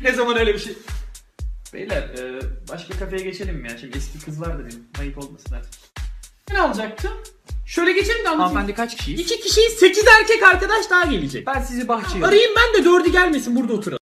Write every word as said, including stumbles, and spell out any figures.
Ne zaman öyle bir şey? Beyler e, başka kafeye geçelim mi ya? Şimdi eski kız vardı benim. Ayıp olmasın artık. Ne alacaktım? Şöyle geçelim de anlatayım. Hanımefendi kaç kişiyiz? İki kişiyiz, sekiz erkek arkadaş daha gelecek. Ben sizi bahçeye... Arayayım ben de dördü gelmesin, burada oturalım.